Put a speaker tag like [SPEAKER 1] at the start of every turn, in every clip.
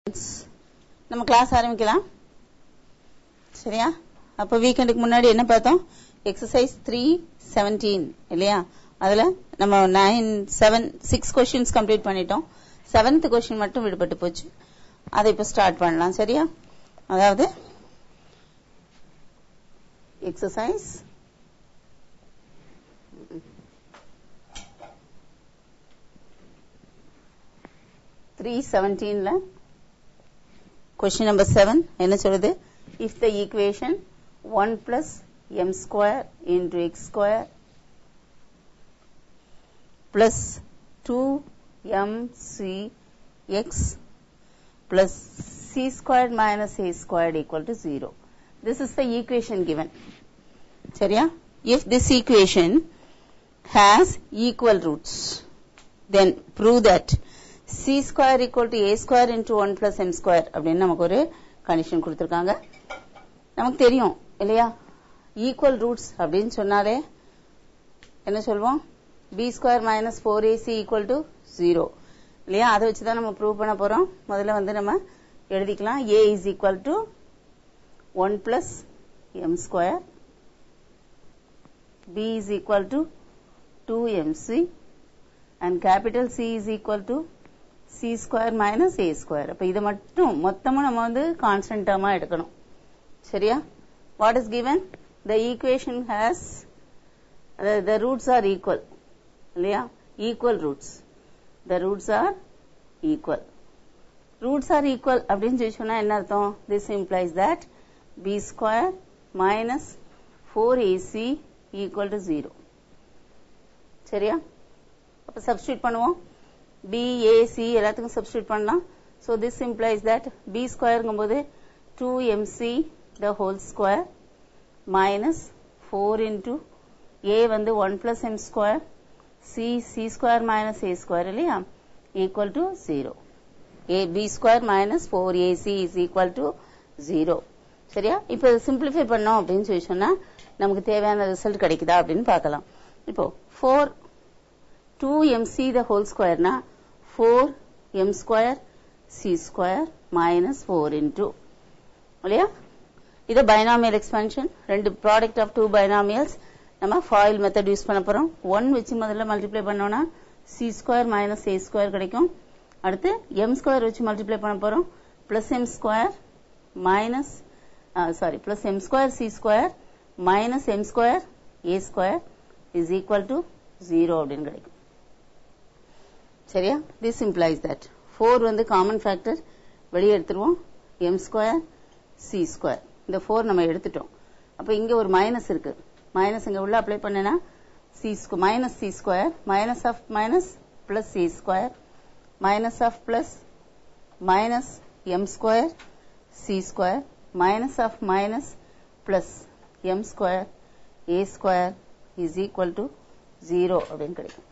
[SPEAKER 1] நம்ம கிளாஸ் ஆரம்பிக்கலாம் சரியா அப்ப வீக்கெண்டுக்கு முன்னாடி என்ன பார்த்தோம் எக்ஸசைஸ் 317 இல்லையா அதுல நம்ம 6 क्वेश्चंस கம்ப்ளீட் பண்ணிட்டோம் 7th क्वेश्चन மட்டும் விடுபட்டு போச்சு அதை இப்ப ஸ்டார்ட் பண்ணலாம் சரியா அதாவது எக்ஸசைஸ் 317 ல question number 7 என்ன சொல்லுது if the equation 1 plus m square into x square plus 2mc x plus c squared minus a squared equal to 0 this is the equation given சரியா if this equation has equal roots then prove that c square equal to a square into 1 plus m square அப்படினு நமக்கு ஒரு condition கொடுத்திருக்காங்க நமக்கு தெரியும் இல்லையா equal roots அப்படினு சொன்னாலே என்ன சொல்வோம் b square minus 4ac equal to 0 இல்லையா அதை வச்சு தான் நம்ம ப்ரூவ் பண்ண போறோம் முதல்ல வந்து நம்ம எழுதிக்கலாம் a is equal to 1 plus m square b is equal to 2mc and capital C is equal to c square minus a square அப்ப இத மட்டும் மொத்தமா நம்ம வந்து கான்ஸ்டன்ட் டேர்மா எடுக்கணும் சரியா what is given the equation has the roots are equal இல்லையா equal roots the roots are equal அப்படினு சொன்னா என்ன அர்த்தம் this implies that b square minus 4ac equal to 0 சரியா அப்ப சப்ஸ்டிட்யூட் பண்ணுவோம் b a c எல்லாத்துக்கும் சப்ஸ்டிட்யூட் பண்ணலாம் so this implies that b square ங்கும்போது 2mc the whole square minus 4 into a வந்து 1 plus m square c square minus a square இல்லையா equal to 0 a b square minus 4ac is equal to 0 சரியா இப்போ simplify பண்ணோம் அப்படினு சொல்லி சொன்னா நமக்கு தேவையான ரிசல்ட் கிடைக்குதா அப்படினு பார்க்கலாம் இப்போ 2mc the whole square na 4m square c square minus 4 into இல்லையா இது binomial expansion ரெண்டு product of two binomials நம்ம FOIL method யூஸ் பண்ண போறோம் 1 வச்சு முதல்ல மல்டிப்ளை பண்ணோம்னா c square minus a square கிடைக்கும் அடுத்து m square வச்சு மல்டிப்ளை பண்ண போறோம் plus m square minus plus m square c square minus m square a square is equal to 0 அப்படினு கிடைக்கும் சரியா this implies that 4 வந்து காமன் ஃபேக்டர் வெளிய எடுத்துருவோம் m square c square இந்த 4 நம்ம எடுத்துட்டோம் அப்ப இங்க ஒரு மைனஸ் இருக்கு மைனஸ் இங்க உள்ள அப்ளை பண்ணேனா minus c square minus of minus plus c square minus of plus minus m square c square minus of minus plus m square a square is equal to 0 அப்படினு கிடைக்கும்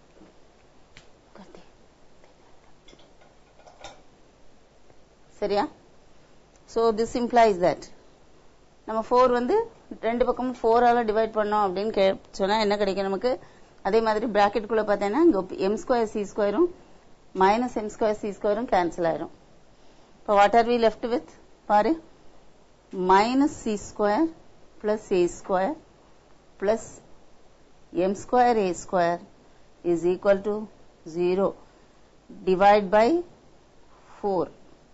[SPEAKER 1] சரியா so this implies that நம்ம 4 வந்து ரெண்டு பக்கமும் 4 ஆல divide பண்ணோம் அப்படினு சொன்னா என்ன கிடைக்கும் நமக்கு அதே மாதிரி பிராக்கெட் குள்ள பார்த்தேனா m square c square உம் minus m square c square உம் கேன்சல் ஆயிடும் இப்போ what are we left with பாரு minus c square plus a square plus m square a square is equal to 0 divide by 4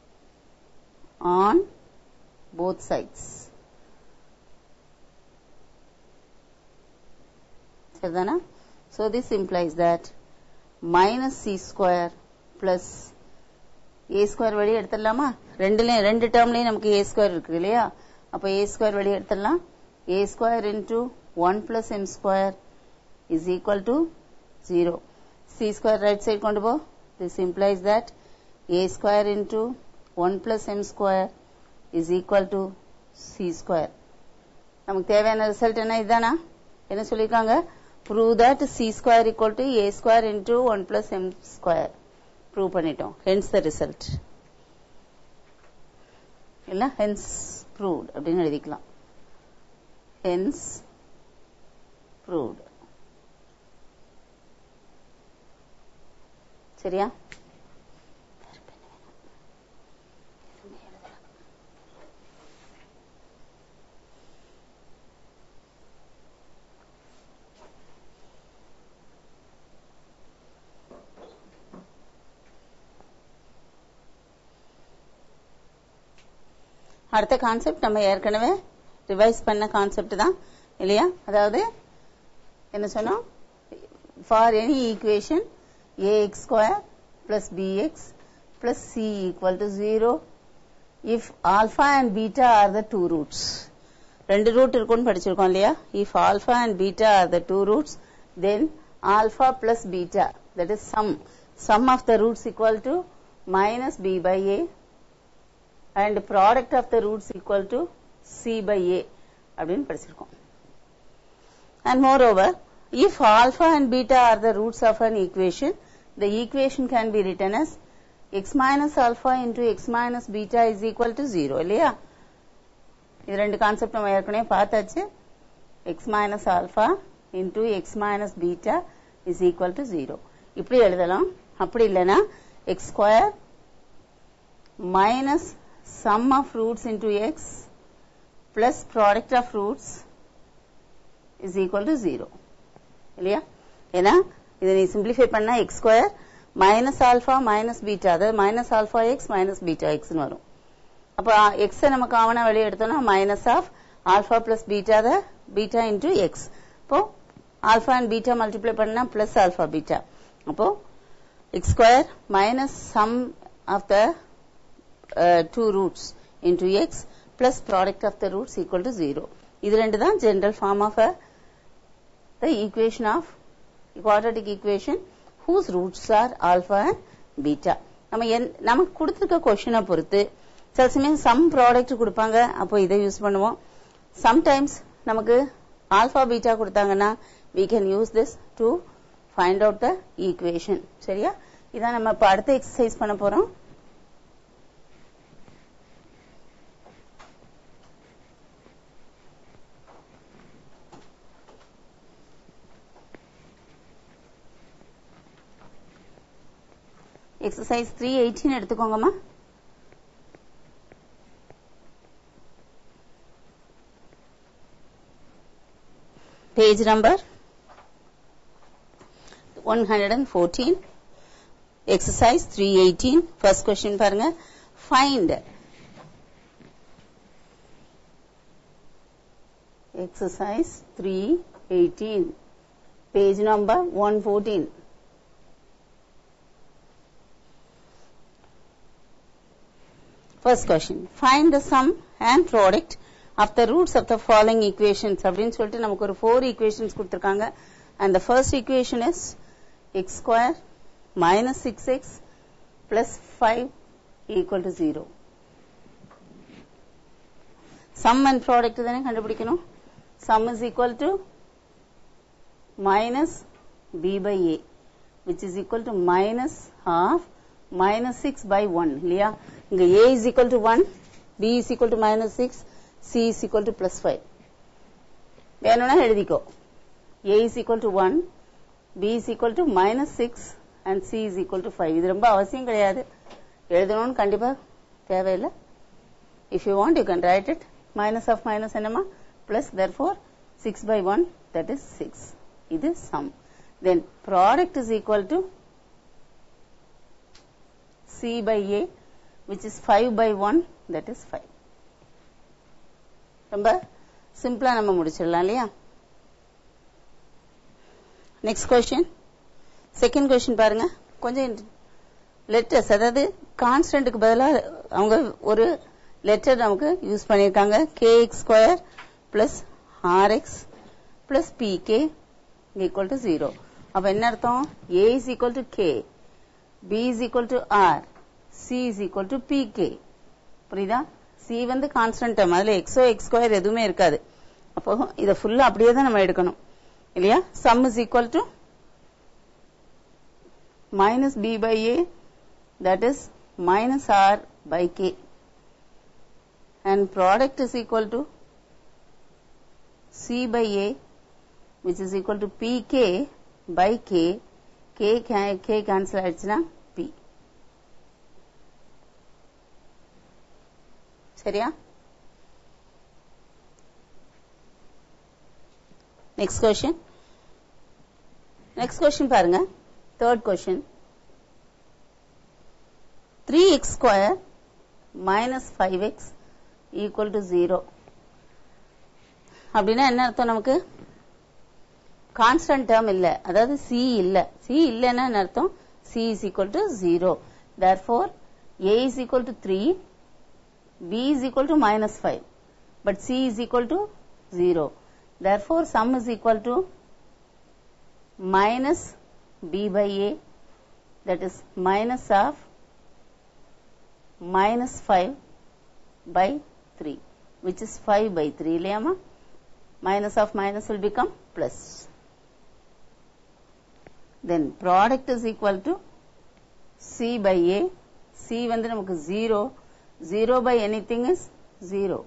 [SPEAKER 1] on both sides சரிதானா so this implies that minus c square plus a square வெளிய எடுத்துடலாமா ரெண்டு டேர்ம்லயே நமக்கு a square இருக்கு இல்லையா அப்ப a square வெளிய எடுத்துடலாம் a square into 1 plus m square is equal to 0 c square right side கொண்டு போ this implies that a square into 1 plus m square is equal to c square நமக்கு தேவையான result என்ன இதுதானா என்ன சொல்லிருக்காங்க prove that c square equal to a square into 1 plus m square prove பண்ணிட்டோம் hence the result இல்ல hence proved அப்படினு எழுதிக்கலாம் hence proved சரியா அடுத்த கான்செப்ட் நம்ம ஏற்கனவே ரிவைஸ் பண்ண கான்செப்ட் தான் இல்லையா? அதாவது என்ன சொன்னோம்? For any equation ax square plus bx plus c equal to 0 if alpha and beta are the two roots. ரெண்டு ரூட் இருக்குன்னு படிச்சிருக்கோம் இல்லையா? If alpha and beta are the two roots then alpha plus beta, that is sum of the roots equal to minus b by a and product of the roots equal to c by a அப்படின்னு படிச்சிருக்கோம். And moreover, if alpha and beta are the roots of an equation, the equation can be written as x minus alpha into x minus beta is equal to 0 இல்லையா? இது ரெண்டு concept நம்ம ஏற்கனவே பார்த்தாச்சு. x minus alpha into x minus beta is equal to 0 இப்படி எழுதலாம். அப்படி இல்லைன்னா x square minus sum of roots into x plus product of roots is equal to 0 இல்லையா? ஏன்னா இதை நீ சிம்பிளிஃபை பண்ணா x square minus alpha minus beta, அதாவது minus alpha X minus beta எக்ஸ்னு வரும். அப்போ எக்ஸ் நம்ம காமனா வெளியே எடுத்தோம்னா minus of alpha plus beta the beta into X. இப்போ ஆல்பா அண்ட் பீட்டா மல்டிப்ளை பண்ணா பிளஸ் ஆல்பா பீட்டா. அப்போ X square minus sum of the two roots into X plus product of the roots equal to 0. இது ரெண்டு தான் general form of the equation of quadratic equation whose roots are alpha and beta. நமக்கு கொடுத்திருக்க கொஸ்டினை பொறுத்து சில சமயம் some product கொடுப்பாங்க, அப்போ இதை யூஸ் பண்ணுவோம். சம்டைம்ஸ் நமக்கு ஆல்பா பீட்டா கொடுத்தாங்கன்னா we can use this to find out the equation. சரியா? இதான் நம்ம இப்ப அடுத்த எக்ஸசைஸ் பண்ண போறோம். எக்ஸசைஸ் 318 எடுத்துக்கோங்கம்மா. Page number 114, exercise 318. First question பாருங்க. Find exercise 318, page number 114. First question, find the sum and product of the roots of the following equations. அப்படின்னு சொல்லிட்டு நமக்கு ஒரு 4 equations கொடுத்திருக்காங்க. And the first equation is x square minus 6x plus 5 equal to 0. Sum and product தானே கண்டுபிடிக்கணும். Sum is equal to minus b by a which is equal to minus half minus 6 by 1 இல்லையா? இங்க a is equal to 1, b is equal to minus 6, c is equal to plus 5. வேணும்னா எழுதிக்கோ. a is equal to 1, b is equal to minus 6 and c is equal to 5. இது ரொம்ப அவசியம் கிடையாது, எழுதணும்னு கண்டிப்பா தேவையில்லை. If you want you can write it. Minus of minus என்னமா plus, therefore 6 by 1 that is 6. இது sum. Then product is equal to c by a which is 5 by 1 that is 5. ரொம்ப சிம்பிளா நம்ம முடிச்சிடலாம் இல்லையா? நெக்ஸ்ட் क्वेश्चन, செகண்ட் क्वेश्चन பாருங்க. கொஞ்சம் letters, அதாவது கான்ஸ்டன்ட்க்கு பதிலா அவங்க ஒரு லெட்டர் நமக்கு யூஸ் பண்ணிருக்காங்க. kx square plus rx plus pk equal to 0. அப்ப என்ன அர்த்தம்? a is equal to k, b is equal to r, c is equal to pk. புரியுதா? c வந்து கான்ஸ்டன்ட் டேர்ம், அதுல xo x ஸ்கொயர் எதுவுமே இருக்காது. அப்போ இத ஃபுல்லா அப்படியே தான் நம்ம எடுக்கணும் இல்லையா? sum is equal to minus b by a that is minus r by k and product is equal to c by a which is equal to pk by k. k cancel ஆயிடுச்சுனா p. சரியா? next question பாருங்க. third question, 3x square minus 5x equal to 0 அப்படின்னா என்ன அர்த்தம் நமக்கு constant term இல்ல அதாவது c இல்ல c இல்லன்னா என்ன அர்த்தம் c is equal to 0 therefore a is equal to 3 b is equal to minus 5 but c is equal to 0 therefore sum is equal to minus b by a that is minus of minus 5 by 3 which is 5 by 3 இல்லையாமா minus of minus will become plus then product is equal to c by a c வந்து நமக்கு 0 0 by anything is 0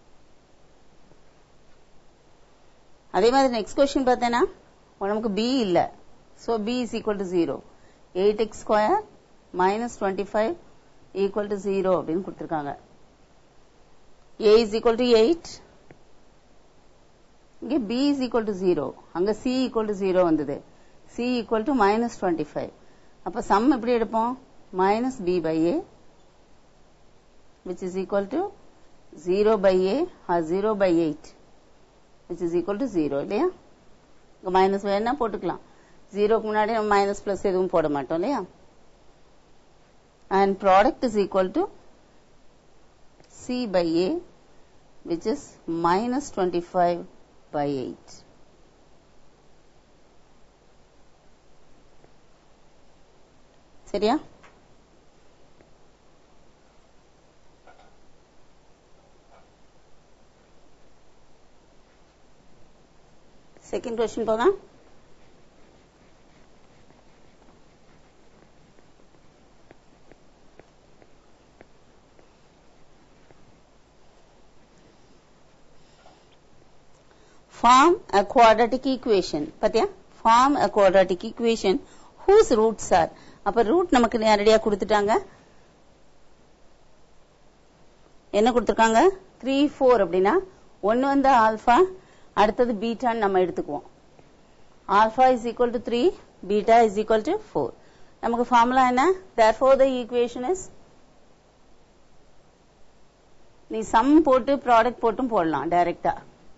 [SPEAKER 1] அதே மாதிரி next question பார்த்தேனா நமக்கு b இல்ல so b is equal to 0 8x square minus 25 equal to 0 அப்படினு கொடுத்திருக்காங்க a is equal to 8 இங்க b is equal to 0 அங்க c equal to 0 வந்தது c equal to minus 25 அப்ப sum எப்படி எடுப்போம் minus b by a which is equal to 0 by a or 0 by 8 which is equal to 0 இல்லையா இங்க minus வேணா போட்டுக்கலாம் 0 க்கு முன்னாடி நம்ம மைனஸ் பிளஸ் எதுவும் போட மாட்டோம் இல்லையா and product is equal to c by a which is minus 25 by 8 சரியா செகண்ட் क्वेश्चन போலாம் form a quadratic equation பாத்தியா form a quadratic equation whose roots are அப்ப ரூட் நமக்கு நேரடியா கொடுத்துட்டாங்க என்ன கொடுத்திருக்காங்க 3 4 அப்படினா ஒன்னு வந்து ஆல்பா அடுத்தது பீட்டா நம்ம எடுத்துக்குவோம் alpha is equal to 3 beta is equal to 4 நமக்கு ஃபார்முலா என்ன therefore the equation is நீ சம் போட்டு ப்ராடக்ட் போட்டும் போடலாம் டைரக்ட்டா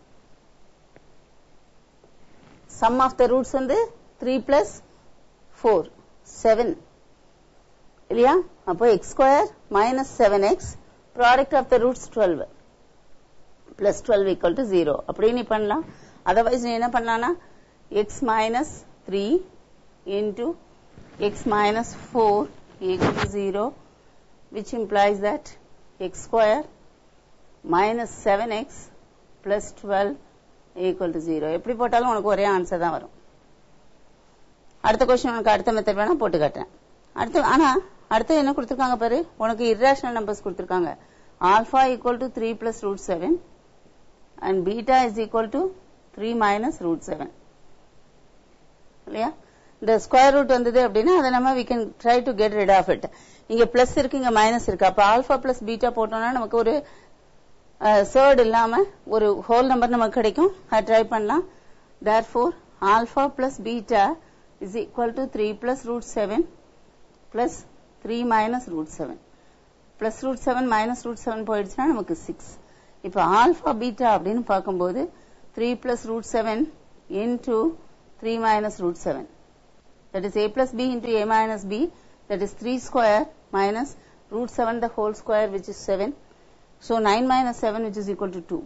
[SPEAKER 1] sum of the roots வந்து 3 plus 4 7 இல்லையா அப்போ x square minus 7x product of the roots 12 plus 12 equal to 0 அப்படி நீ பண்ணலாம் otherwise நீ என்ன பண்ணலாம்னா x minus 3 into x minus 4 equal to 0 which implies that x square minus 7x plus 12 equal to 0 எப்படி போட்டாலும் உனக்கு ஒரே ஆன்சர் தான் வரும் அடுத்த क्वेश्चन உனக்கு அடுத்த மெத்தட் வேணா போட்டு காட்டுறேன் அடுத்து என்ன கொடுத்திருக்காங்க பாரு உனக்கு irrational numbers கொடுத்திருக்காங்க alpha equal to 3 plus root 7 and beta is equal to 3 minus root 7 இல்லையா இந்த ஸ்கொயர் ரூட் வந்தது அப்படினா அத நம்ம we can try to get rid of it இங்க பிளஸ் இருக்கு இங்க மைனஸ் இருக்கு அப்ப ஆல்பா பிளஸ் பீட்டா போட்டோம்னா நமக்கு ஒரு third இல்லாம ஒரு whole number நமக்கு கிடைக்கும் அத ட்ரை பண்ணலாம் therefore alpha plus beta is equal to 3 plus root 7 plus 3 minus root 7 plus root 7 minus root 7 போயிடுச்சுனா நமக்கு 6 இப்போ alpha beta அப்படினு பாக்கும்போது 3 plus root 7 into 3 minus root 7 that is a plus b into a minus b that is 3 square minus root 7 the whole square which is 7 so 9 minus 7 which is equal to 2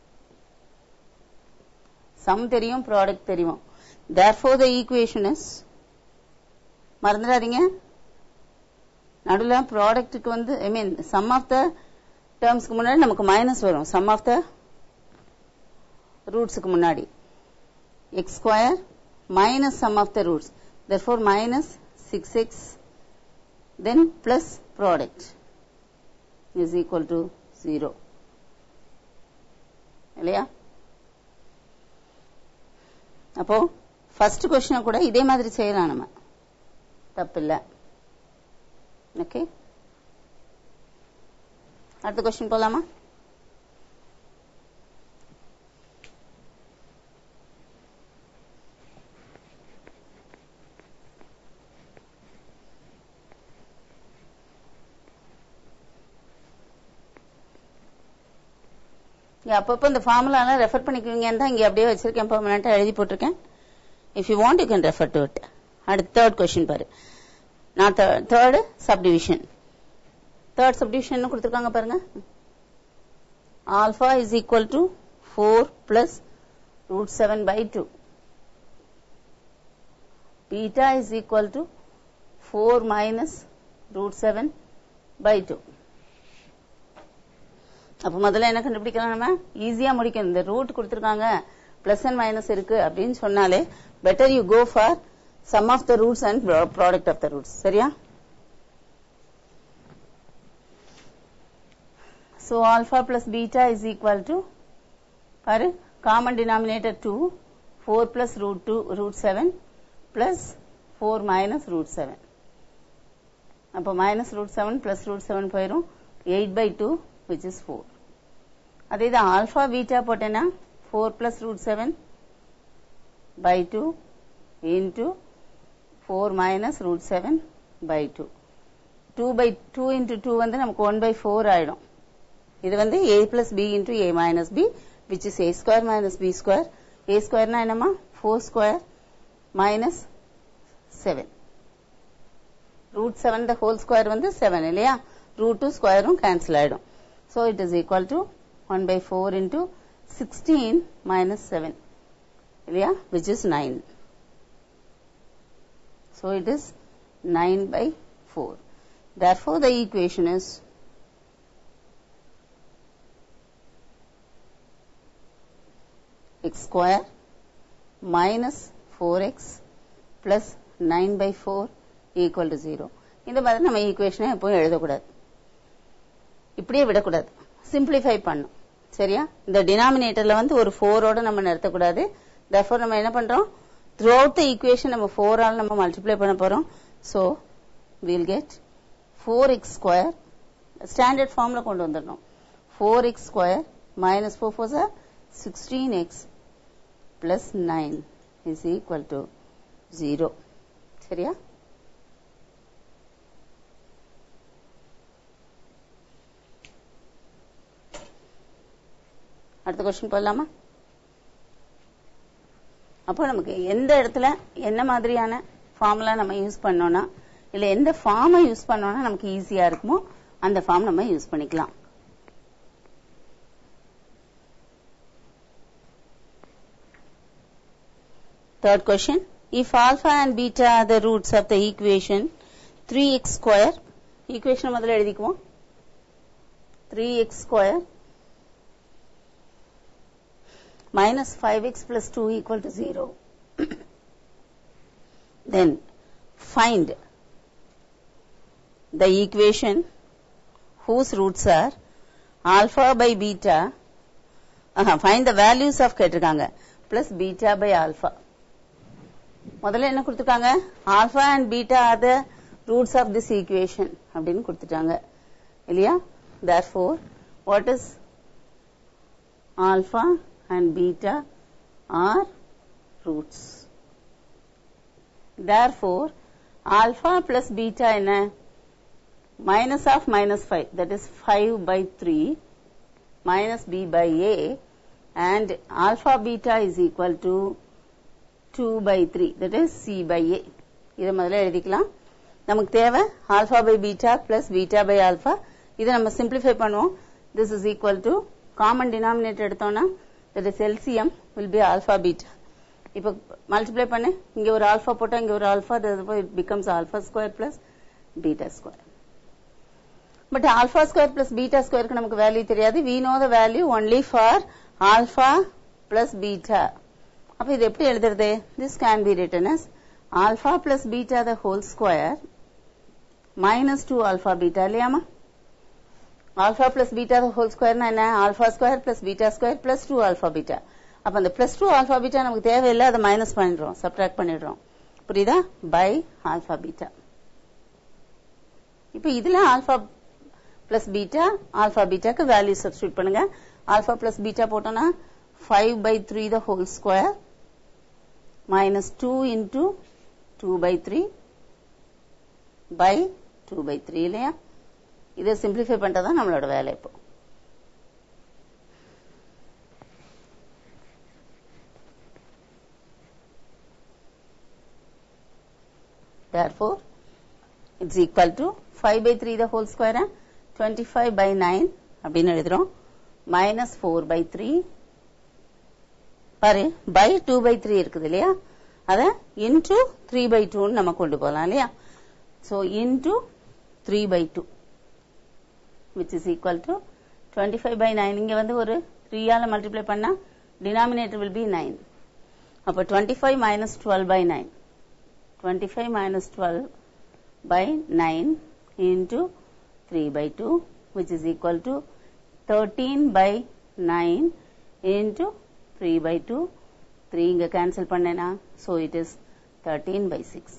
[SPEAKER 1] sum தெரியும் product தெரியும் therefore the equation is மறந்துடாதீங்க நடுவுல ப்ராடக்ட்க்கு வந்து I mean sum of the terms க்கு முன்னாடி நமக்கு minus வரும் sum of the roots க்கு முன்னாடி x square minus sum of the roots therefore minus 6x then plus product is equal to 0 இல்லையா அப்போ ஃபர்ஸ்ட் क्वेश्चन கூட இதே மாதிரி செய்யலாம் நம்ம தப்பில்லை ஓகே அடுத்த क्वेश्चन போலாமா அப்பப்போ இந்த ஃபார்முலாலாம் ரெஃபர் பண்ணிக்குவீங்கன்னு தான் இங்கே அப்படியே வச்சிருக்கேன், பெர்மனெண்ட்டாக எழுதி போட்டிருக்கேன். If you want you can refer to it. அடுத்த தேர்ட் கொஸ்டின் பாரு. நான் தேர்டு சப்டிவிஷன். தேர்ட் சப்டிவிஷன் கொடுத்துருக்காங்க பாருங்க. Alpha is equal to 4 plus √7/2. Beta is equal to 4 minus √7/2. அப்ப முதல்ல என்ன கண்டுபிடிக்கலாம், நம்ம ஈஸியா முடிக்கணும். இந்த ரூட் கொடுத்திருக்காங்க, பிளஸ் அண்ட் மைனஸ் இருக்கு அப்படின்னு சொன்னாலே better you go for sum of the roots and product of the roots. சரியா? So alpha plus beta is equal to, பாரு, common denominator 2, 4 plus √7 plus 4 minus √7. அப்போ minus √7 plus √7 போயிரும், 8/2 which is 4. அதே இது alpha beta போட்டேன்னா 4 plus √7/2 into 4 minus √7/2. 2/2 into 2 வந்து நமக்கு 1/4 ஆயிடும். இது வந்து a plus b into a minus b which is a square minus b square. a square na enama 4 square minus 7. √7 the whole square வந்து 7 இல்லையா? √2 square cancel ஆயிடும். So it is equal to 1/4 into 16 minus 7 இல்லையா? which is 9. So it is 9/4. Therefore the equation is x square minus 4x plus 9/4 equal to 0. இந்த மாதிரி நம்ம ஈக்குவேஷனை எப்பவும் எழுதக்கூடாது, இப்படியே விடக்கூடாது, சிம்பிளிஃபை பண்ணும். சரியா? இந்த டினாமினேட்டர்ல வந்து ஒரு 4ஓட நம்ம நிறுத்தக்கூடாது. therefore நம்ம என்ன பண்றோம், throughout the equation நம்ம 4 ஆல் நம்ம மல்டிப்ளை பண்ண போறோம். so we'll get 4x square, standard ஃபார்ம்ல கொண்டு வந்துடணும். 4x square minus 4 4 are 16x plus 9 is equal to 0. சரியா? அடுத்த क्वेश्चन போலாமா? அப்போ நமக்கு எந்த இடத்துல என்ன மாதிரியான ஃபார்முலா நம்ம யூஸ் பண்ணோம்னா, இல்ல எந்த ஃபார்மை யூஸ் பண்ணோம்னா நமக்கு ஈஸியா இருக்குமோ அந்த ஃபார்ம் நம்ம யூஸ் பண்ணிக்கலாம். Third question, if alpha and beta are the roots of the equation 3x square, equation முதல்ல எழுதிக்குவோம். 3x square minus 5x plus 2 equal to 0. Then find the equation whose roots are alpha by beta, find the values of கேட்டிருக்காங்க, plus beta by alpha. முதல்ல என்ன கொடுத்துட்டாங்க, alpha and beta are the roots of this equation அப்படின்னு கொடுத்துட்டாங்க இல்லையா? therefore what is alpha and beta are roots. therefore alpha plus beta என்ன, minus of minus 5, that is 5/3 minus b by a, and alpha beta is equal to 2/3, that is c by a. இதை முதல்ல எழுதிக்கலாம். நமக்கு தேவை alpha by beta plus beta by alpha. இதை நம்ம simplify பண்ணுவோம். this is equal to common denominator எடுத்தோம்னா, that is LCM will be alpha beta. இப்போ multiply பண்ணு, இங்க ஒரு alpha போட்டா இங்க ஒரு alpha, therefore it becomes alpha square plus beta square. but alpha square plus beta square க்கு நமக்கு வேல்யூ தெரியாது. we know the value only for alpha plus beta. அப்ப இது எப்படி எழுதுறது? this can be written as alpha plus beta the whole square minus 2 alpha beta இல்லையாமா? alpha plus beta the whole square னா என்ன? alpha square plus beta square plus 2 alpha beta. அப்ப அந்த plus 2 alpha beta நமக்கு தேவையில்லை, அதை minus பண்ணிடுறோம், subtract பண்ணிடுறோம். புரியுதா? by alpha beta. இப்ப இதுல alpha plus beta, alpha beta க்கு வேல்யூ சப்ஸ்டிட்யூட் பண்ணுங்க. alpha plus beta போட்டோம்னா 5/3 the whole square minus 2 into 2/3 by 2/3 இல்லையா? இதை சிம்பிளிஃபை பண்றதா நம்மளோட வேலை. இப்போ it's equal to 5 by 3 the whole square 25 by 9 அப்படின்னு எழுதுறோம் minus 4 by 3 பாரு by 2 by 3 இருக்குது இல்லையா அத into 3 by 2 ன்னு நம்ம கொண்டு போலாம் இல்லையா so into 3 by 2 which is equal to 25 by 9 இங்க வந்து ஒரு 3 ஆல மல்டிப்ளை பண்ணா denominator will be 9 அப்ப 25 minus 12 by 9 25 minus 12 by 9 into 3 by 2 which is equal to 13 by 9 into 3 by 2 3 இங்க cancel பண்ணேனா so it is 13 by 6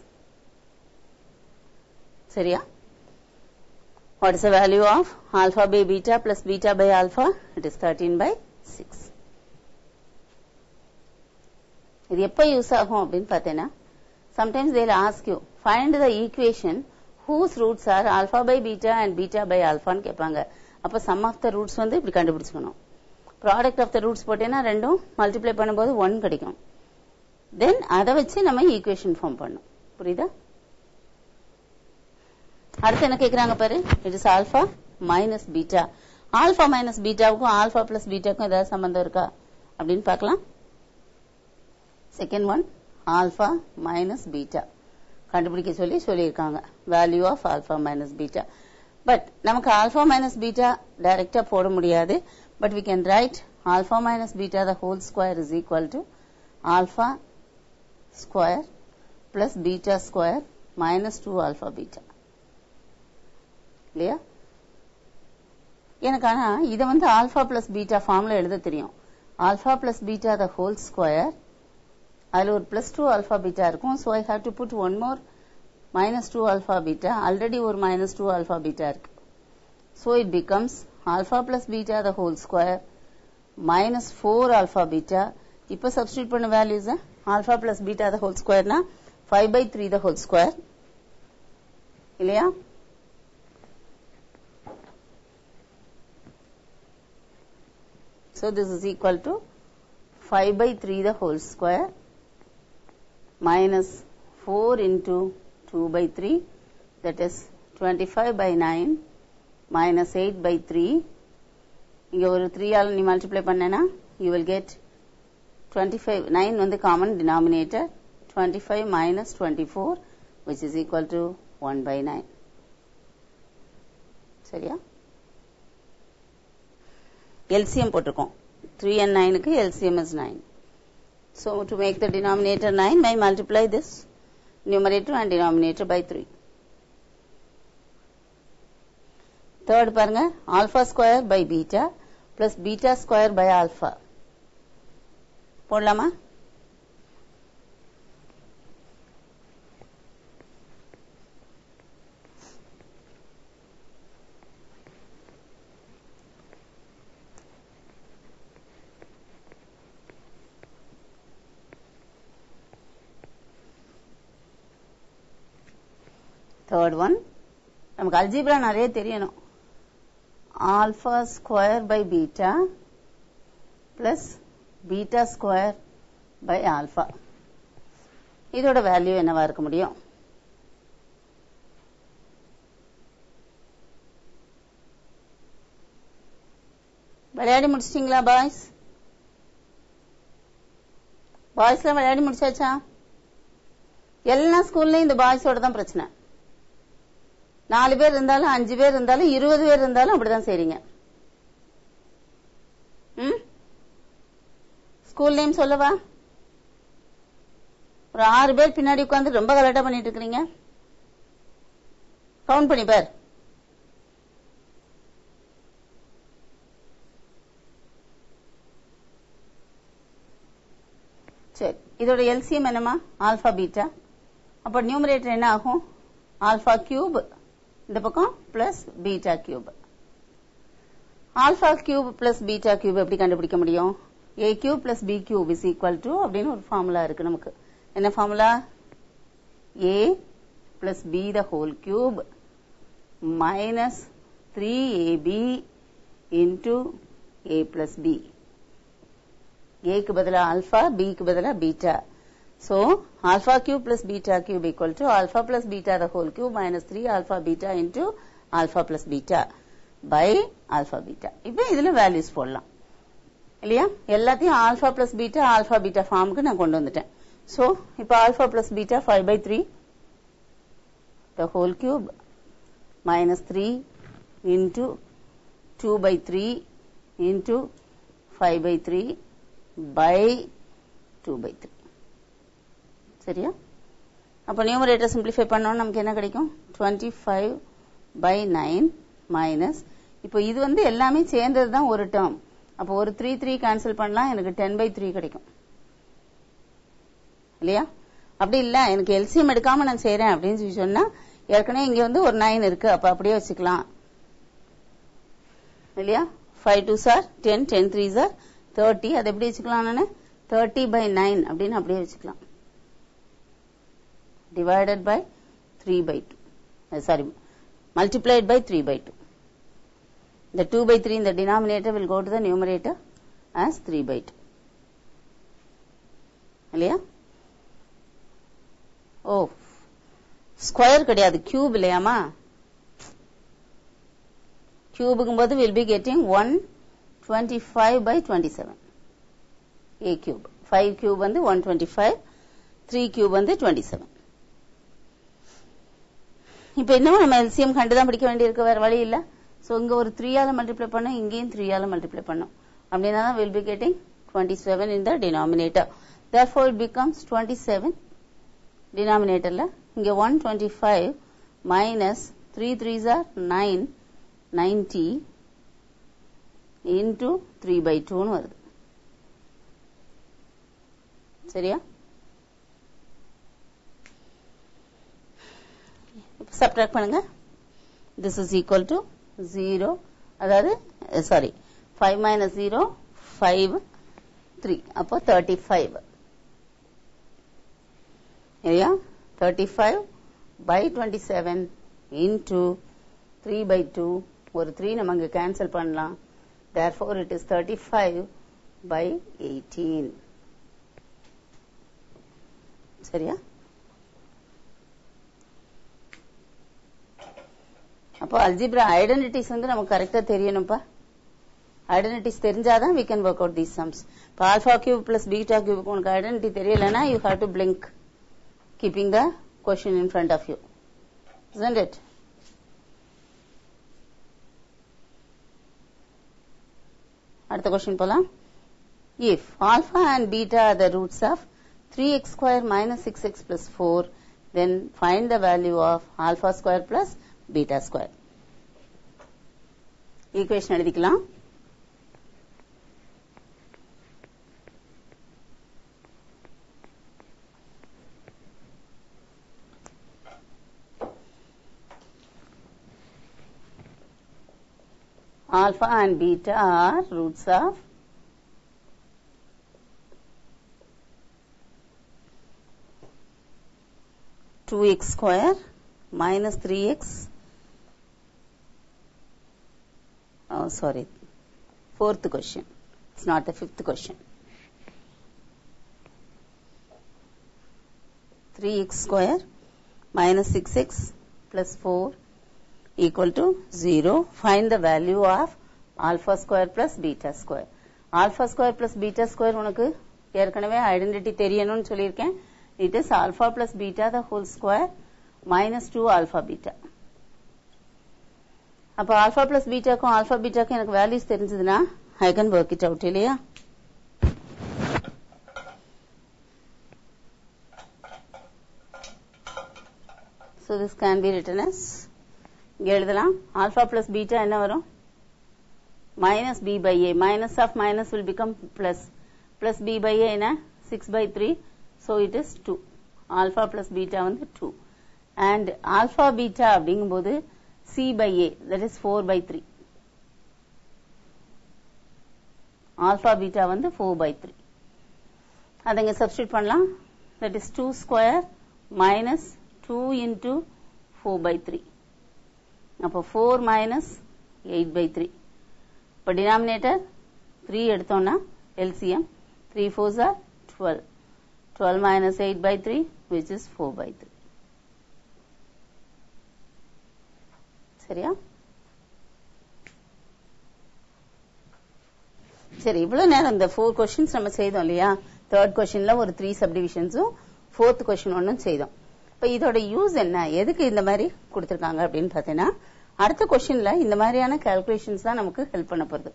[SPEAKER 1] சரியா what is the value of alpha by beta plus beta by alpha it is 13 by 6 இது எப்ப use ஆகும் அப்படினு பார்த்தேனா sometimes they will ask you find the equation whose roots are alpha by beta and beta by alpha ன்னு கேட்பாங்க அப்ப sum of the roots வந்து இப்படி கண்டுபிடிச்சுக்கணும் product of the roots போட்டேனா ரெண்டும் மல்டிப்ளை பண்ணும்போது 1 கிடைக்கும் then அத வச்சு நம்ம ஈக்குவேஷன் ஃபார்ம் பண்ணனும் புரியுதா அடுத்து என்ன கேக்குறாங்க பாரு it is alpha minus beta alpha minus beta வுக்கும் alpha plus beta வுக்கும் ஏதாவது சம்பந்தம் இருக்கா அப்படினு பார்க்கலாம் second one alpha minus beta கண்டுபிடிக்க சொல்லி இருக்காங்க value of alpha minus beta but நமக்கு alpha minus beta டைரக்டா போட முடியாது but we can write alpha minus beta the whole square is equal to alpha square plus beta square minus 2 alpha beta இல்லையா எனக்கு ஆனா இத வந்து alpha plus beta ஃபார்முலா எழுத தெரியும் alpha plus beta the whole square அதுல ஒரு plus 2 alpha beta இருக்கும் so I have to put one more minus 2 alpha beta already ஒரு minus 2 alpha beta இருக்கு so it becomes alpha plus beta the whole square minus 4 alpha beta இப்ப substitute பண்ண values alpha plus beta the whole square னா 5 by 3 the whole square இல்லையா so this is equal to 5 by 3 the whole square minus 4 into 2 by 3 that is 25 by 9 minus 8 by 3 இங்க ஒரு 3 ஆல நீ multiply பண்ணேனா you will get 25 9 வந்து common denominator 25 minus 24 which is equal to 1 by 9 சரியா LCM போட்டுருக்கோம் 3 and 9 க்கு LCM is 9 so to make the denominator 9 I multiply this numerator and denominator by 3 third பாருங்க alpha square by beta plus beta square by alpha போடலாமா third one நமக்கு algebra நிறைய தெரியணும் alpha square by beta plus beta square by alpha இதோட value என்னவா இருக்க முடியும் விளையாடி முடிச்சிட்டீங்களா பாய்ஸ்லாம் விளையாடி முடிச்சாச்சா எல்லா ஸ்கூல்லயும் இந்த பாய்ஸோட தான் பிரச்சனை 4 பேர் இருந்தாலும் 5 பேர் இருந்தாலும் 20 பேர் இருந்தாலும் அப்படிதான் செய்றீங்க ஸ்கூல் நேம் சொல்லவா ஒரு 6 பேர் பின்னாடி உட்கார்ந்து ரொம்ப கலாட்டா பண்ணிட்டு இருக்கீங்க கவுண்ட் பண்ணி பார் சரி இதோட எல்சிஎம் என்னமா ஆல்பா பீட்டா அப்ப நியூமரேட்டர் என்ன ஆகும் ஆல்பா கியூப் இந்த பக்கம் plus beta cube alpha cube plus beta cube எப்படி கண்டுபிடிக்க முடியும் a cube plus b cube is equal to அப்படின்னு ஒரு ஃபார்முலா இருக்கு நமக்கு என்ன formula a plus b the whole cube minus 3ab into a plus b a க்கு பதிலா ஆல்பா b க்கு பதிலா beta so alpha cube plus beta cube equal to alpha plus beta the whole cube minus 3 alpha beta into alpha plus beta by alpha beta. இப்போ இதுல values போடலாம் இல்லையா? எல்லாத்தையும் alpha plus beta ஃபார்முக்கு நான் கொண்டு வந்துட்டேன். So இப்போ alpha plus beta 5/3 the whole cube minus 3 into 2/3 into 5/3 by 2/3. சரியா? அப்ப நியூமரேட்டர் சிம்பிளிஃபை பண்ணோம் நமக்கு என்ன கிடைக்கும்? 25/9 minus இப்போ இது வந்து எல்லாமே சேர்ந்தது தான் ஒரு டேர்ம். அப்போ ஒரு 3 கேன்சல் பண்ணலாம், எனக்கு 10/3 கிடைக்கும் இல்லையா? அப்படி இல்ல எனக்கு எல்சிஎம் எடுக்காம நான் செய்றேன் அப்படின்னு சொல்லி சொன்னா ஏற்கனவே இங்க வந்து ஒரு 9 இருக்கு, அப்ப அப்படியே வச்சுக்கலாம் இல்லையா? 5 2s are 10, 10 3s are 30. அது எப்படி வச்சுக்கலாம்? நான் 30/9 அப்படின்னு அப்படியே வச்சுக்கலாம். divided by 3/2. Sorry, multiplied by 3/2. The 2/3 in the denominator will go to the numerator as 3/2. இல்லையா? ஓ ஸ்கொயர் கிடையாது, கியூப் இல்லையாமா? கியூபுக்கும் போது will be getting 125/27 a cube. 5 cube வந்து 125, 3 cube வந்து 27. இப்போ இன்னும் நம்ம எல்சிஎம் கண்டுதான் பிடிக்க வேண்டியிருக்கு, வேற வழி இல்ல. சோ இங்க ஒரு 3 ஆல மல்டிப்ளை பண்ணோம், இங்கேயும் 3 ஆல மல்டிப்ளை பண்ணோம். அப்படினா தான் will be getting 27 in the denominator. Therefore it becomes 27 denominatorல. இங்க 125 minus 3 3s are 9, 90 into 3/2 னு வருது. சரியா? சப்ட்ராக்ட் பண்ணுங்க. this is equal to 0, அதாவது sorry 5 minus 0 5 3, அப்போ 35 இல்லையா? 35/27 into 3/2, ஒரு 3 நம்ம அங்க கேன்சல் பண்ணலாம். therefore it is 35/18. சரியா? அப்போ அல்ஜிப்ரா ஐடென்டிட்டிஸ் வந்து நமக்கு கரெக்டா தெரியணும்ப்பா. ஐடென்டிட்டிஸ் தெரிஞ்சாதான் we can work out these sums. இப்போ alpha cube plus beta cube உனக்கு ஐடென்டிட்டி தெரியலனா you have to blink keeping the question in front of you, isn't it? அடுத்த question போலாம். if alpha and beta are the roots of 3x square minus 6x plus 4, then find the value of alpha square plus beta square. Equation எழுதிக்கலாம். alpha and beta are roots of 2x square minus 3x, oh sorry, fourth question, it's not the fifth question. 3x square minus 6x plus 4 equal to 0. Find the value of alpha square plus beta square. Alpha square plus beta square உனக்கு ஏற்கனவே identity தெரியணும்னு சொல்லியிருக்கேன். It is alpha plus beta the whole square minus 2 alpha beta. அப்ப alpha plus beta க்கும் alpha beta க்கும் எனக்கு values தெரிஞ்சதுன்னா I can work it out இல்லையா? So this can be written as, இங்க எழுதலாம் alpha plus beta என்ன வரும்? minus b by a. minus of minus will become plus. plus b by a என்ன? 6/3. So it is 2. alpha plus beta வந்து 2. And alpha beta அப்படிங்கும்போது c by a, that is 4/3. alpha beta வந்து 4/3. அதை இங்க substitute பண்ணலாம். that is 2 square minus 2 into 4/3. அப்போ 4 minus 8/3. இப்போ denominator 3 எடுத்தோம்னா LCM 3 4s are 12. 12 minus 8 by 3, which is 4 by 3. சரியா? சரி, இவ்வளவு நேரம் இந்த 4 கொஸ்டின்ஸ் நம்ம செய்தோம் இல்லையா? தேர்ட் கொஸ்டின்ல ஒரு 3 சப்டிவிஷன்ஸும் ஃபோர்த் கொஸ்டின் ஒன்னும் செய்தோம். இப்ப இதோட யூஸ் என்ன, எதுக்கு இந்த மாதிரி கொடுத்திருக்காங்க அப்படின்னு பாத்தீங்கன்னா, அடுத்த கொஸ்டின்ல இந்த மாதிரியான கால்குலேஷன்ஸ் தான் நமக்கு ஹெல்ப் பண்ண போகுது.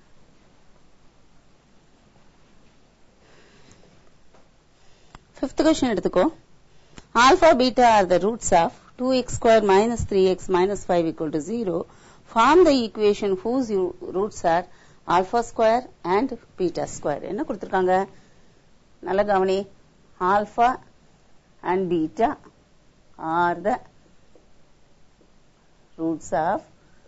[SPEAKER 1] ஃபிஃப்த் கொஸ்டின் எடுத்துக்கோ. Alpha beta are the roots of 2x square minus 3x minus 5 equal to 0. Form the equation whose roots are alpha square and beta square. என்ன கொடுத்திருக்காங்க? நல்ல கவனி. Alpha and beta are the roots of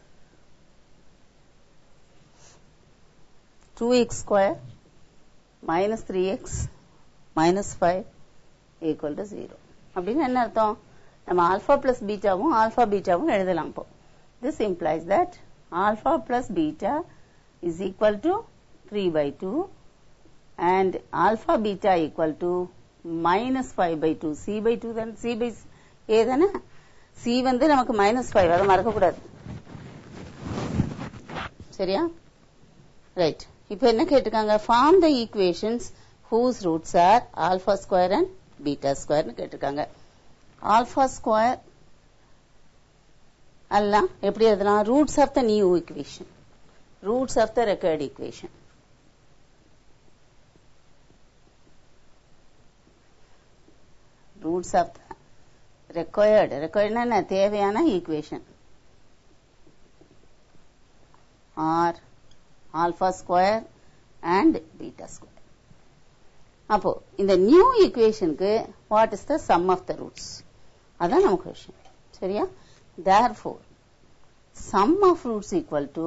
[SPEAKER 1] 2x square minus 3x minus 5 equal to 0. அப்படின்னு என்ன அர்த்தம்? நம்ம alpha plus betaவும் alpha betaவும் எழுதலாம். இப்போ this implies that alpha plus beta is equal to 3 by 2 and alpha beta equal to minus 5 by 2. C by 2 then C by A தானே? C வந்து நமக்கு minus 5, அதை மறக்க கூடாது. சரியா? ரைட். இப்போ என்ன கேட்டிருக்காங்க? Form the equations whose roots are alpha square and beta square னு கேட்டிருக்காங்க. alpha square எல்லாம் எப்படி எழுதலாம்? roots of the new equation, roots of the required equation. roots of the required என்ன? தேவையான equation are alpha square and beta square. அப்போ இந்த new ஈக்குவேஷனுக்கு what is the sum of the roots, அதான் நம்ம கொஸ்டின். சரியா? therefore sum of roots equal to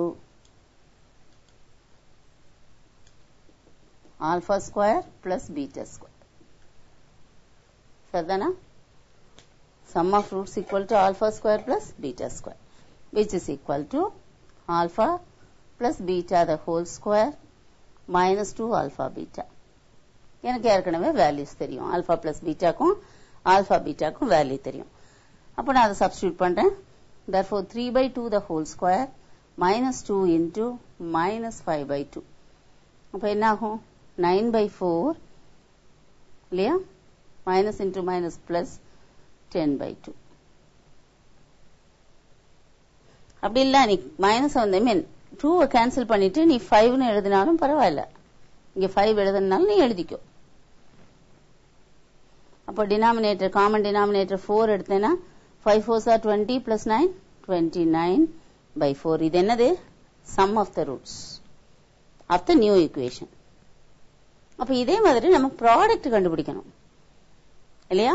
[SPEAKER 1] alpha square plus beta square. சரிதானா? sum of roots equal to alpha square plus beta square, which is equal to alpha plus beta the whole square minus 2 alpha beta. எனக்கு ஏற்கனவே values தெரியும். Alpha plus பீட்டாக்கும் alpha பீட்டாக்கும் value தெரியும். அப்போ நான் அதை சப்ஸ்டியூட் பண்றேன். therefore 3 by 2 the whole square minus 2 into minus 5 by 2. அப்போ என்ன ஆகும்? 9 by 4 இல்லையா? minus into minus plus 10 by 2. அப்படி இல்ல, நீ மைனஸ் வந்து மீன் 2 கேன்சல் பண்ணிட்டு நீ 5ன்னு எழுதினாலும் பரவாயில்ல. இங்க 5 எழுதுனாலும் நீ எழுதிக்கோ. அப்போ டினாமினேட்டர் காமன் டினாமினேட்டர் 4 எடுத்தேன்னா 5 4s are 20 plus 9 29 by 4. இது என்னது? sum of the roots of the new equation. அப்ப இதே மாதிரி நம்ம ப்ராடக்ட் கண்டுபிடிக்கணும் இல்லையா?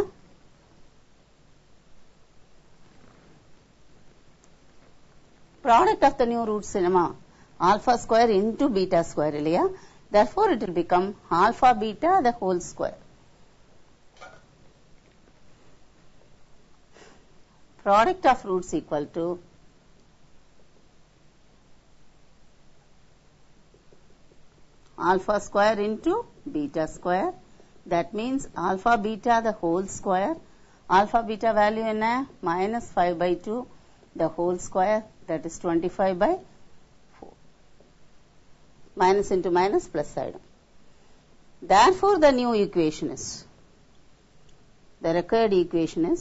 [SPEAKER 1] Product of the new roots என்னமா? alpha square into beta square இல்லையா? therefore it will become alpha beta the whole square. Product of roots equal to alpha square into beta square. That means alpha beta the whole square. Alpha beta value என்ன? minus 5 by 2 the whole square, that is 25 by 4. Minus into minus plus side. Therefore the new equation is, the required equation is,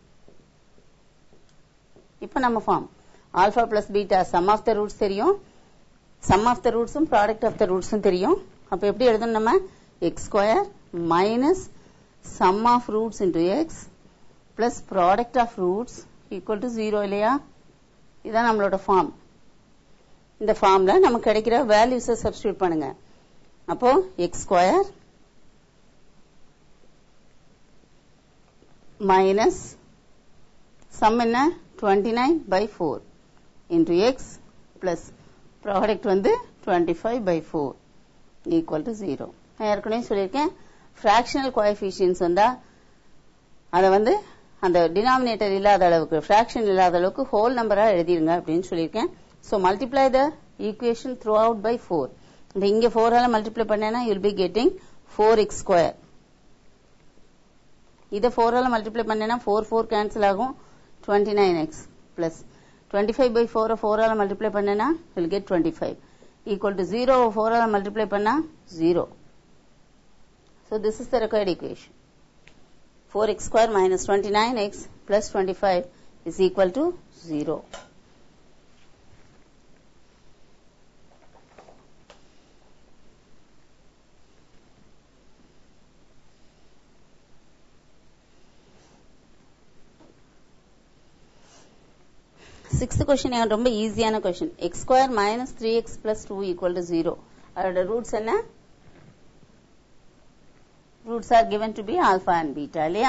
[SPEAKER 1] இப்ப நம்ம form alpha plus beta sum of the roots தெரியும், sum of the ரூட்ஸும் product of the ரூட்ஸும் தெரியும். அப்ப எப்படி எழுதணும்? நம்ம x square minus sum of roots into X plus product of roots equal to 0 இல்லையா? இதான் நம்மளோட ஃபார்ம். இந்த ஃபார்ம்ல நமக்கு கிடைக்கிற வேல்யூஸை சப்ஸ்டியூட் பண்ணுங்க. அப்போ எக்ஸ் ஸ்கொயர் மைனஸ் சம் என்ன? 29 by 4 into x plus product வந்து 25 by 4 equal to 0. நான் ஏற்கனவே சொல்லியிருக்கேன், fractional coefficients வந்தா அதை வந்து அந்த டினாமினேட்டர் இல்லாத அளவுக்கு, fraction இல்லாத அளவுக்கு whole number-ஆ எழுதிருங்க அப்படின்னு சொல்லியிருக்கேன். So multiply the equation throughout by 4. இங்க 4 ஆல multiply பண்ணேன்னா you will be getting 4x square இதை 4 ஆல மல்டிப்ளை பண்ணேன்னா 4 கேன்சல் ஆகும் 29x plus 25 by 4 4 ஆல மல்டிப்ளை பண்ணேன்னா will get 25 equal to 0 4 ஆல மல்டிப்ளை பண்ணா 0. So this is the required equation. 4x square minus 29x plus 25 is equal to 0. Sixth question ரொம்ப ஈஸியான question. x square minus 3x plus 2 equal to 0. அதோட roots என்ன? Roots are given to be alpha and beta இல்லையா?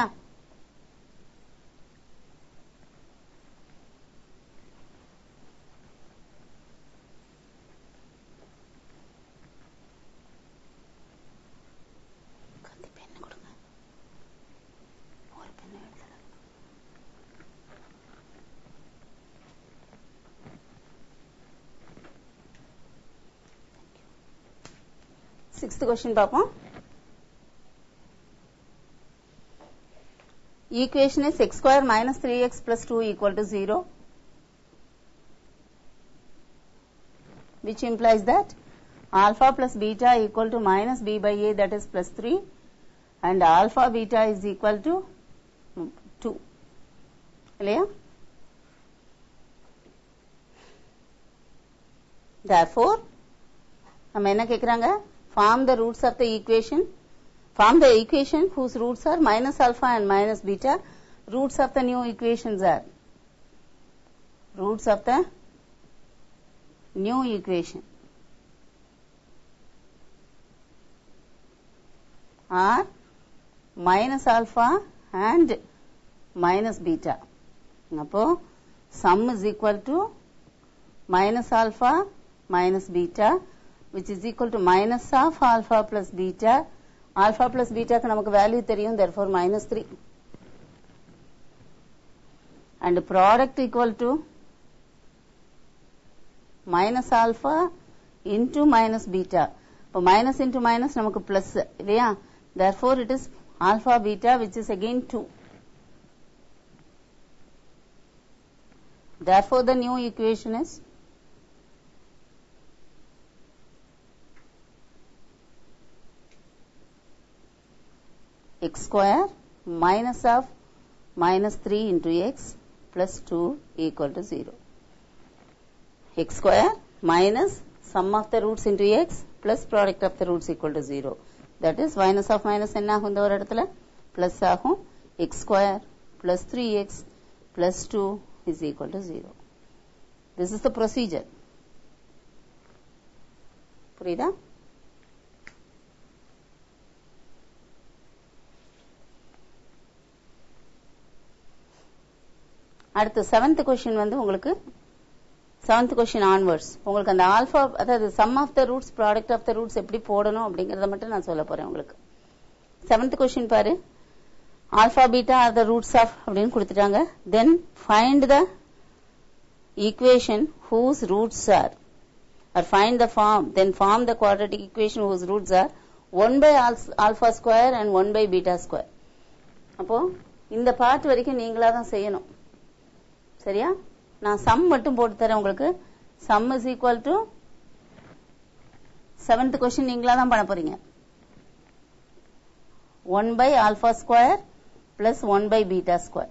[SPEAKER 1] Sixth question பார்ப்போம். Equation is x square minus 3x plus 2 equal to 0, which implies that alpha plus beta equal to minus b by a, that is plus 3, and alpha beta is equal to 2. இல்லையா? Therefore, நம்ம என்ன கேக்குறாங்க? Form the roots of the equation. Form the equation whose roots are minus alpha and minus beta. Roots of the new equations are new equation are minus alpha and minus beta. அப்போ sum is equal to minus alpha minus beta, which is equal to minus of alpha plus beta. Alpha plus beta க்கு நமக்கு value தெரியும், therefore minus 3. And product equal to minus alpha into minus beta. இப்போ minus into minus நமக்கு plus இல்லையா? Therefore it is alpha beta, which is again 2. Therefore the new equation is x square minus of minus 3 into x plus 2 equal to 0. X square minus sum of the roots into x plus product of the roots equal to 0. That is minus of minus என்ன ஆகும் இந்த ஒரு இடத்துல plus ஆகும். X square plus 3x plus 2 is equal to 0. This is the procedure. புரியுதா? அடுத்து 7th question வந்து உங்களுக்கு 7th question onwards உங்களுக்கு அந்த ஆல்பா, அதாவது sum of the roots product of the roots எப்படி போடணும் அப்படிங்கறத மட்டும் நான் சொல்ல போறேன் உங்களுக்கு. 7th question பாரு. alpha beta are the roots of அப்படினு கொடுத்துட்டாங்க. Then find the equation whose roots are, or find the form, then form the quadratic equation whose roots are 1 by alpha square and 1 by beta square. அப்போ இந்த part வரைக்கும் நீங்களா தான் செய்யணும். சரியா? நான் சம் மட்டும் போட்டு தரேன் உங்களுக்கு. Sum is equal to 7th question நீங்களா தான் பண்ண போறீங்க. 1 by alpha square plus 1 by beta square.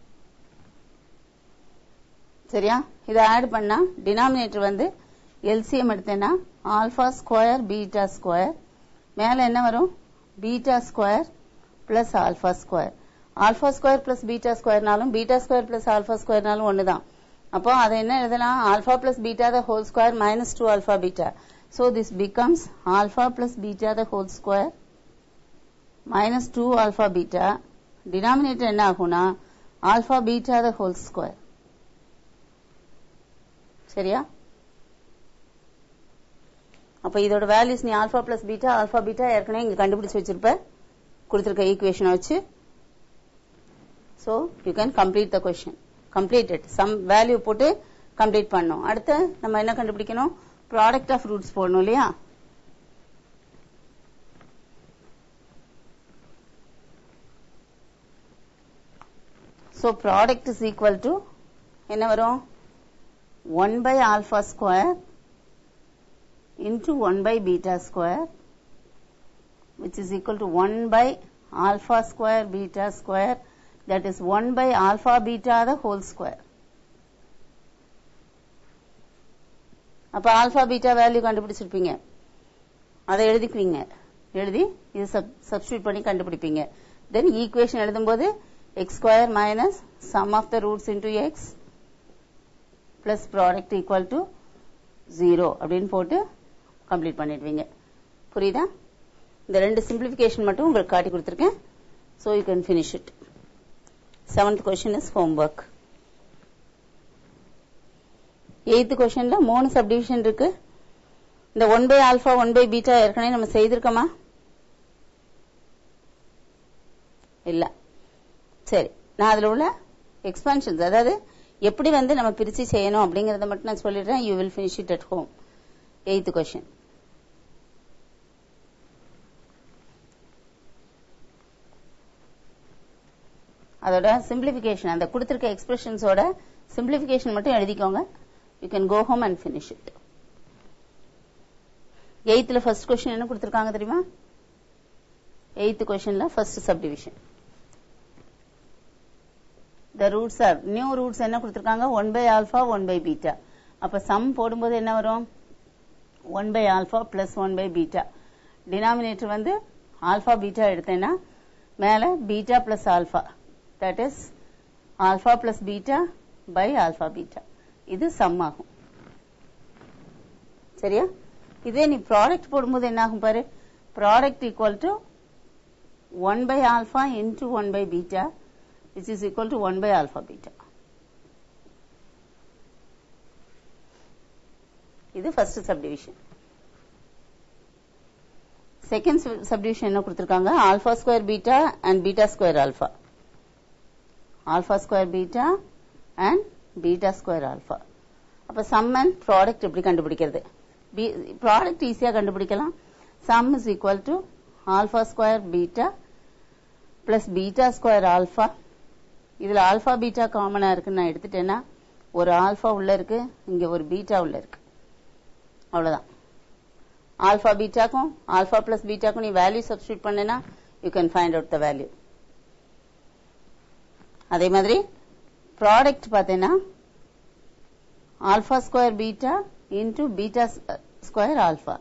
[SPEAKER 1] சரியா? இதை ஆட் பண்ணா டினாமினேட்டர் வந்து எல்சிஎம் எடுத்தேன்னா ஆல்பா ஸ்கொயர் பீட்டா ஸ்கொயர், மேல என்ன வரும்? Beta square plus alpha square. Alpha square plus beta ஸ்கொயர்னாலும் பீட்டா ஸ்கொயர் பிளஸ் ஆல்பா ஸ்கொயர்னாலும் ஒண்ணுதான். அப்போ அதை என்ன எழுதலாம்? Alpha plus beta the whole square minus 2 alpha beta. So this becomes alpha plus beta the whole square minus 2 alpha beta. Denominator என்ன ஆகும்னா alpha beta the whole square. சரியா? அப்ப இதோட வேல்யூஸ் நீ alpha plus beta alpha beta ஏற்கனவே இங்க கண்டுபிடிச்சு வச்சிருப்ப கொடுத்திருக்க ஈக்குவேஷனை வச்சு. So you can complete the question. Complete it. Some value போட்டு complete பண்ணணும். அடுத்து நம்ம என்ன கண்டுபிடிக்கணும்? Product of roots போடணும் இல்லையா? So product is equal to என்ன வரும் 1 by alpha square into 1 by beta square, which is equal to 1 by alpha square beta square, that is 1 by alpha beta the whole square. அப்ப alpha beta value கண்டுபிடிச்சிருப்பீங்க, அதை எழுதிக்குவீங்க, எழுதி இது substitute பண்ணி கண்டுபிடிப்பீங்க. then equation எழுதும்போது x square minus sum of the roots into x plus product equal to 0 அப்படின்னு போட்டு complete பண்ணிடுவீங்க. புரியுதா? இந்த ரெண்டு சிம்பிளிஃபிகேஷன் மட்டும் உங்களுக்கு காட்டி கொடுத்துருக்கேன். so you can finish it. 7th question is homework. 8th questionல 3 சப்டிவிஷன் இருக்கு. இந்த 1 by alpha 1 by beta ஏற்கனவே நம்ம செய்திருக்கோமா? இல்ல. சரி, நான் அதுல உள்ள எக்ஸ்பான்ஷன்ஸ், அதாவது எப்படி வந்து நம்ம பிரிச்சு செய்யணும் அப்படிங்கறத மட்டும் நான் சொல்லிடுறேன். you will finish it at home. 8th question. அதோட சிம்பிளிஃபிகேஷன், அந்த கொடுத்திருக்க எக்ஸ்பிரஷன்ஸோட சிம்பிளிஃபிகேஷன் மட்டும் எழுதிக்கோங்க. you can go home and finish it. 8th first question என்ன கொடுத்திருக்காங்க தெரியுமா? 8th questionல first subdivision. the roots are new roots என்ன கொடுத்திருக்காங்க? 1 by alpha 1 by beta. அப்ப sum போடும்போது என்ன வரும்? 1 by alpha plus 1 by beta. denominator வந்து alpha beta எடுத்தேன்னா மேல beta plus alpha, that is alpha plus beta by alpha beta. இது sum ஆகும். சரியா? இதே நீ ப்ராடக்ட் போடும்போது என்ன ஆகும் பாரு? Product equal to 1 by alpha into 1 by beta, which is equal to 1 by alpha beta. இது first subdivision. second subdivision என்ன கொடுத்திருக்காங்க? alpha square beta and beta square alpha. alpha square beta and beta square alpha. அப்ப sum and product எப்படி கண்டுபிடிக்கிறது? product ஈஸியா கண்டுபிடிக்கலாம். sum is equal to alpha square beta plus beta square alpha. இதுல alpha beta காமனா இருக்குன்னு நான் எடுத்துட்டேன்னா ஒரு ஆல்பா உள்ள இருக்கு, இங்க ஒரு பீட்டா உள்ள இருக்கு, அவ்வளவுதான். ஆல்பா பீட்டாக்கும் ஆல்பா பிளஸ் பீட்டாக்கும் நீ வேல்யூ சப்ஸ்டிட்யூட் பண்ணேன்னா you can find out the value. அதே மாதிரி ப்ராடக்ட் பார்த்தேன்னா alpha square beta into beta square alpha.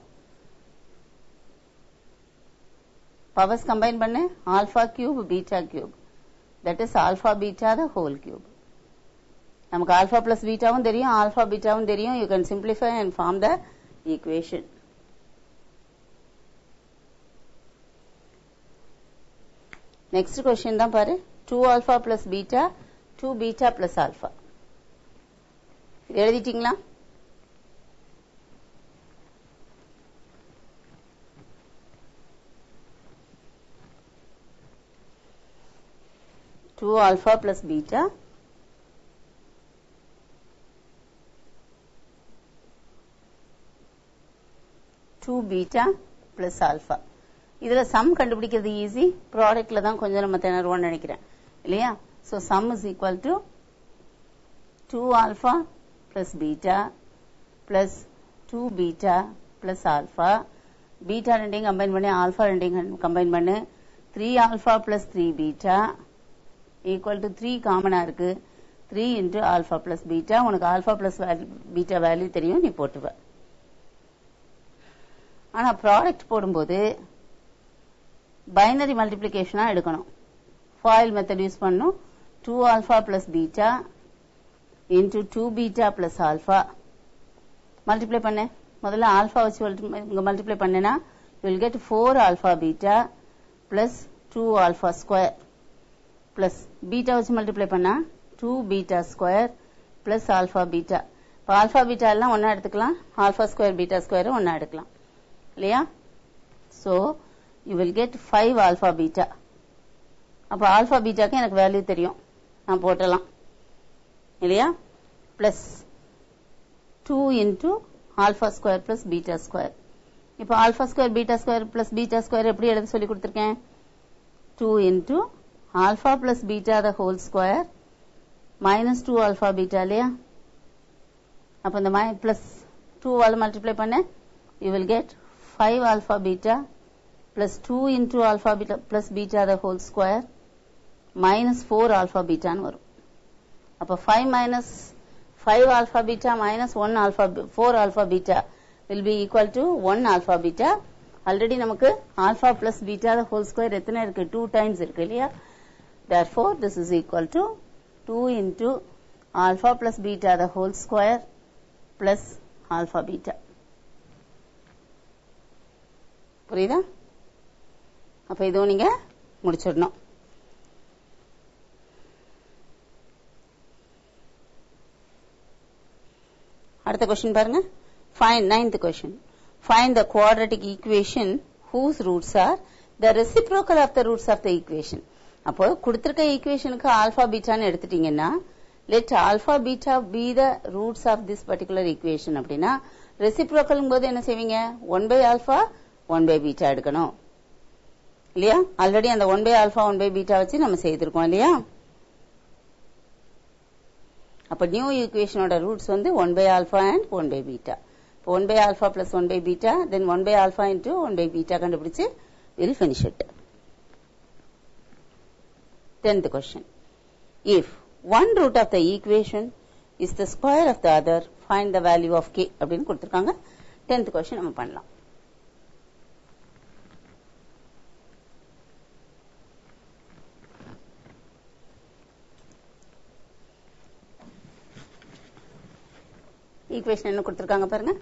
[SPEAKER 1] Powers combine பண்ணு, alpha cube beta cube, that is alpha beta the whole cube. நமக்கு alpha plus betaவும் தெரியும், alpha betaவும் தெரியும். you can simplify and form the equation. next question தான் பாரு. 2 alpha plus beta 2 beta plus alpha. எழுதிட்டீங்களா? two alpha plus beta two beta plus alpha. இதுல sum கண்டுபிடிக்கிறது easy, ப்ராடக்ட்ல தான் கொஞ்சம் நம்ம திணறுவோம்னு நினைக்கிறேன் இல்லையா? so sum is equal to 2 alpha plus beta plus 2 beta plus alpha. beta ரெண்டையும் கம்பைன் பண்ணி alpha ரெண்டையும் கம்பைன் பண்ணு, 3 alpha plus 3 beta equal to 3 காமனா இருக்கு, 3 into alpha plus beta. உனக்கு alpha plus beta வேல்யூ தெரியும், நீ போட்டுவ. ஆனா ப்ராடக்ட் போடும்போது பைனரி மல்டிப்ளிகேஷனா எடுக்கணும். ஃபாயில் மெத்தட் யூஸ் பண்ணும். 2 alpha plus beta into 2 beta plus alpha. Multiply பண்ண முதல்ல ஆல்பா வச்சு மல்டிப்ளை பண்ணனா you will get 4 alpha beta plus 2 alpha square plus beta வச்சு மல்டிப்ளை பண்ணா 2 beta square plus alpha beta. இப்போ alpha beta எல்லாம் ஒண்ணா எடுத்துக்கலாம், alpha square beta square ஒண்ணா எடுக்கலாம் இல்லையா? so you will get 5 alpha beta. அப்ப alpha betaக்கு எனக்கு வேல்யூ தெரியும், நான் போட்டலாம் இல்லையா? plus 2 into alpha square plus beta square. இப்போ alpha square beta square plus beta square எப்படி எழுத சொல்லி கொடுத்திருக்கேன்? 2 into alpha plus beta the whole square minus 2 alpha beta இல்லையா? அப்ப இந்த plus 2 ஆல் multiply பண்ண you will get 5 alpha beta plus 2 into alpha beta plus beta the whole square minus 4 alpha beta ன்னு வரும். அப்ப 5 minus 5 alpha beta minus 1 alpha 4 alpha beta will be equal to 1 alpha beta. Already நமக்கு alpha plus beta the whole square எத்தனை இருக்கு? 2 times இருக்கு இல்லையா? Therefore this is equal to 2 into alpha plus beta the whole square plus alpha beta. புரியுதா? அப்ப இதுவும் நீங்க முடிச்சிடணும். அடுத்த क्वेश्चन பாருங்க. Find ninth question. Find the quadratic equation whose roots are the reciprocal of the roots of the equation. அப்போ கொடுத்திருக்க ஈக்குவேஷனுக்கு alpha பீட்டான்னு எடுத்துட்டீங்கன்னா let alpha beta be the roots of this particular equation அப்படின்னா ரெசிப்ரோக்கல்ங்கும் போது என்ன செய்வீங்க? 1 by alpha 1 by beta எடுக்கணும் இல்லையா? Already அந்த 1 by alpha 1 by beta வச்சு நம்ம செய்திருக்கோம் இல்லையா? அப்ப நியூ ஈக்குவேஷனோட ரூட்ஸ் வந்து 1 by alpha and 1 by beta. 1 by alpha plus 1 by beta, then 1 by alpha into 1 by beta கண்டுபிடிச்சு we'll finish it. 10th question. If one root of the equation is the square of the other, find the value of k அப்படின்னு கொடுத்திருக்காங்க. 10th question நம்ம பண்ணலாம். Equation என்ன கொடுத்திருக்காங்க பாருங்க.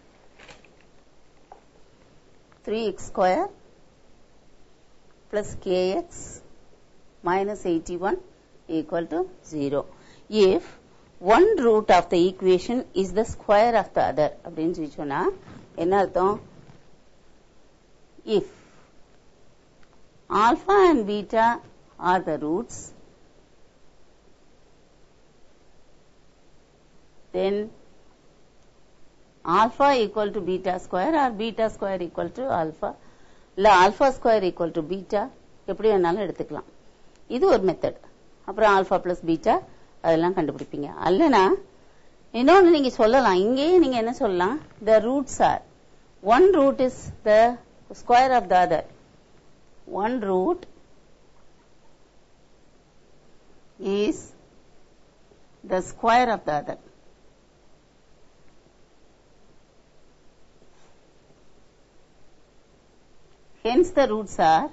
[SPEAKER 1] 3x square plus kx minus 81 equal to 0. If one root of the equation is the square of the other அப்படின்னு சொல்லி சொன்னா என்ன அர்த்தம்? If alpha and beta are the roots, then alpha equal to beta square or beta square equal to alpha இல்ல alpha square equal to beta எப்படி வேணாலும் எடுத்துக்கலாம். இது ஒரு மெத்தட். அப்புறம் alpha plus beta அதெல்லாம் கண்டுபிடிப்பீங்க. அல்லனா இன்னொன்னு நீங்க சொல்லலாம். இங்கேயே நீங்க என்ன சொல்லலாம்? the roots are one root is the square of the other. One root is the square of the other. Hence the roots are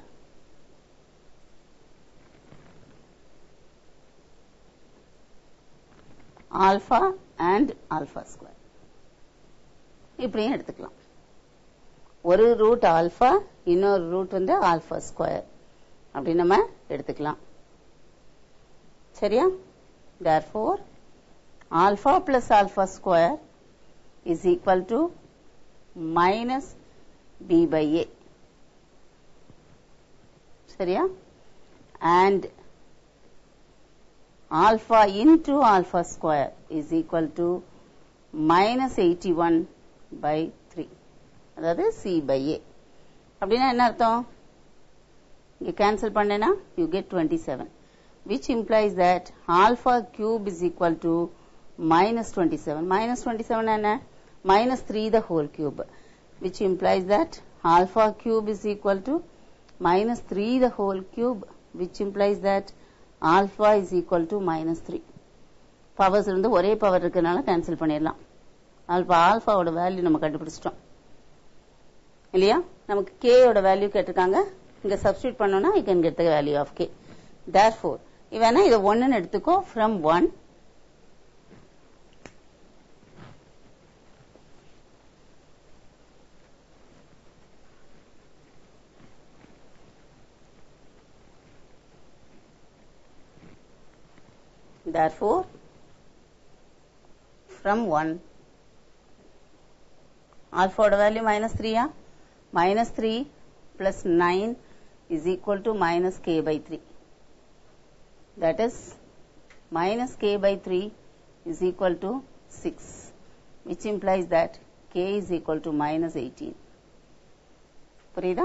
[SPEAKER 1] alpha and alpha square. இப்படியும் எடுத்துக்கலாம். ஒரு ரூட் ஆல்பா இன்னொரு ரூட் வந்து ஆல்பா ஸ்கொயர் அப்படி நம்ம எடுத்துக்கலாம். சரியா? therefore alpha plus alpha square is equal to minus b by a. சரியா? and alpha into alpha square is equal to minus 81 by 3. அதாவது c by a. அப்படின்னா என்ன அர்த்தம்? இங்க கேன்சல் பண்ணேனா you get 27, which implies that alpha cube is equal to minus 27. Minus 27 என்ன? minus 3 the whole cube, which implies that alpha cube is equal to minus 3 the whole cube, which implies that alpha is equal to minus 3. Powers இருந்து ஒரே power இருக்கனால cancel பண்ணிடலாம். ஆல்பாவோட value நம்ம கண்டுபிடிச்சிட்டோம் இல்லையா? நமக்கு k ஓட வேல்யூ கேட்டிருக்காங்க. இங்க சப்ஸ்டிட்யூட் பண்ணோம்னா you can get the value of k. therefore இவனா இத 1 ன்னு எடுத்துக்கோ. from 1 therefore from 1 alpha oda value minus 3 ya minus 3 plus 9 is equal to minus k by 3. That is minus k by 3 is equal to 6, which implies that k is equal to minus 18. புரியுதா?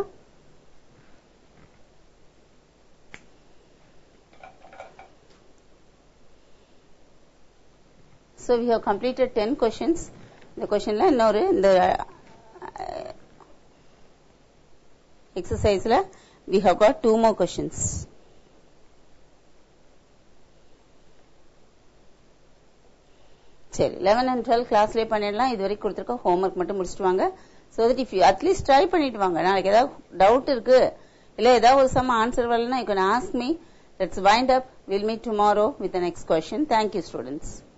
[SPEAKER 1] So we have completed 10 questions. The question la the exercise la we have got 2 more questions. சரி 11 and 12 கிளாஸ்லயே பண்ணிடலாம். இது வரைக்கும் கொடுத்திருக்க homework மட்டும் முடிச்சிட்டு வாங்க. So that if you at least try பண்ணிட்டு வாங்க. நாளைக்கு ஏதாவது டவுட் இருக்கு இல்ல ஏதாவது ஒரு சம் ஆன்சர் வரலனா you can ask me. Let's wind up. We'll meet tomorrow with the next question. Thank you, students.